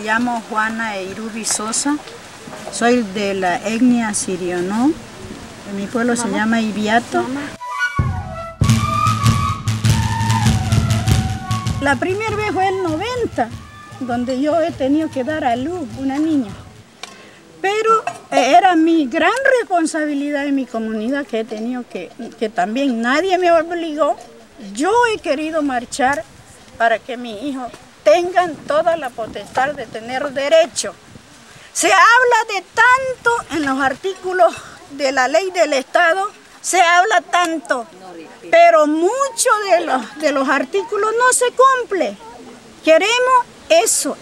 llamo Juana Eirubi Sosa, soy de la etnia Sirionó, en mi pueblo se llama Ibiato. La primera vez fue el 90, donde yo he tenido que dar a luz una niña. Pero era mi gran responsabilidad en mi comunidad que he tenido que también nadie me obligó. Yo he querido marchar para que mis hijos tengan toda la potestad de tener derecho. Se habla de tanto en los artículos de la ley del Estado, se habla tanto, pero muchos de los artículos no se cumple. Queremos eso.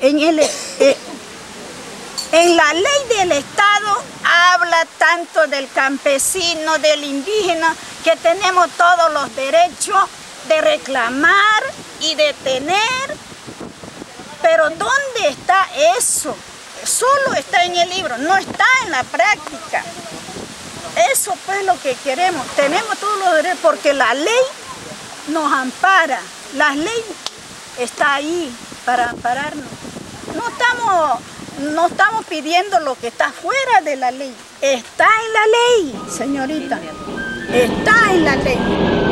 En la ley del Estado habla tanto del campesino, del indígena, que tenemos todos los derechos de reclamar y de tener. Pero ¿dónde está eso? Solo está en el libro, no está en la práctica. Eso pues lo que queremos. Tenemos todos los derechos porque la ley nos ampara. La ley está ahí para ampararnos. No estamos pidiendo lo que está fuera de la ley. Está en la ley, señorita. Está en la ley.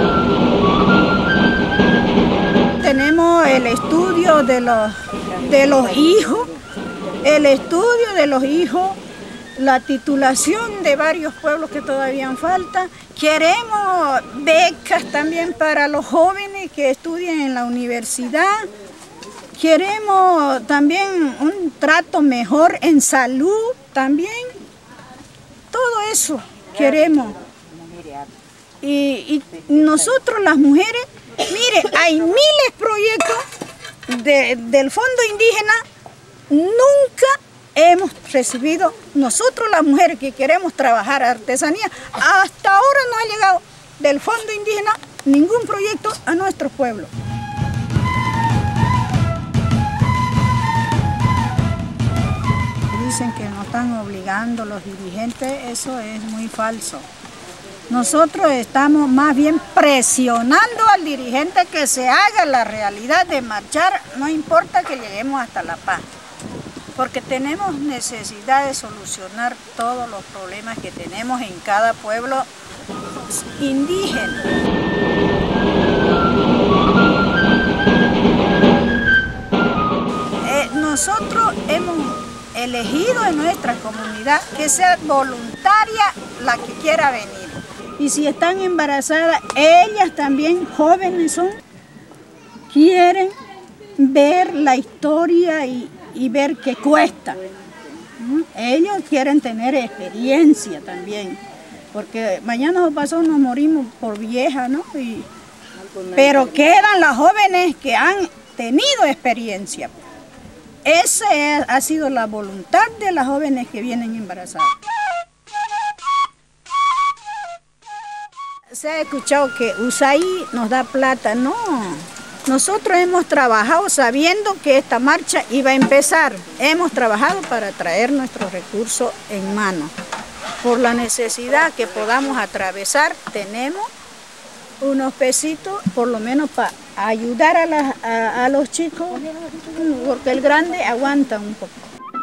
Tenemos el estudio de los hijos, la titulación de varios pueblos que todavía faltan. Queremos becas también para los jóvenes que estudian en la universidad. Queremos también un trato mejor en salud también. Todo eso queremos. Y nosotros las mujeres, mire, hay miles de proyectos del Fondo Indígena. Nunca hemos recibido, nosotros las mujeres que queremos trabajar artesanía, hasta ahora no ha llegado del Fondo Indígena ningún proyecto a nuestro pueblo. Dicen que nos están obligando los dirigentes, eso es muy falso. Nosotros estamos más bien presionando al dirigente que se haga la realidad de marchar, no importa que lleguemos hasta La Paz, porque tenemos necesidad de solucionar todos los problemas que tenemos en cada pueblo indígena. Nosotros hemos elegido en nuestra comunidad que sea voluntaria la que quiera venir. Y si están embarazadas, ellas también, jóvenes son, quieren ver la historia y ver qué cuesta. Ellos quieren tener experiencia también, porque mañana o pasado nos morimos por vieja, ¿no? Pero quedan las jóvenes que han tenido experiencia. Esa ha sido la voluntad de las jóvenes que vienen embarazadas. Se ha escuchado que USAID nos da plata, no. Nosotros hemos trabajado sabiendo que esta marcha iba a empezar. Hemos trabajado para traer nuestros recursos en mano. Por la necesidad que podamos atravesar, tenemos unos pesitos, por lo menos para ayudar a los chicos, porque el grande aguanta un poco.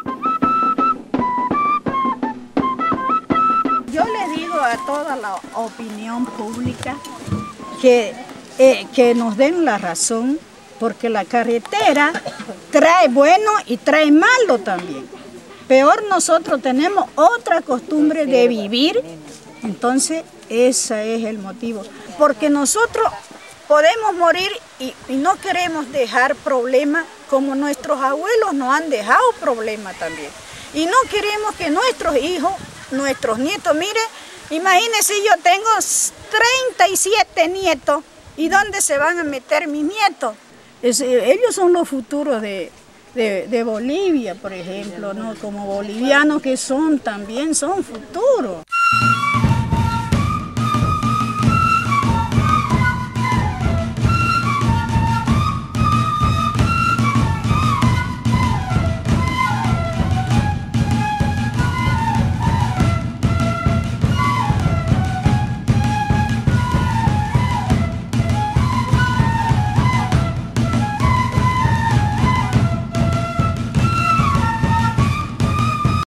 Yo le digo a toda la opinión pública que nos den la razón, porque la carretera trae bueno y trae malo también. Peor nosotros tenemos otra costumbre de vivir, entonces ese es el motivo. Porque nosotros podemos morir y no queremos dejar problemas como nuestros abuelos nos han dejado problemas también. Y no queremos que nuestros hijos, nuestros nietos, mire, imagínense, yo tengo 37 nietos, ¿y dónde se van a meter mis nietos? Ellos son los futuros de Bolivia, por ejemplo, ¿no? Como bolivianos que son, también son futuros.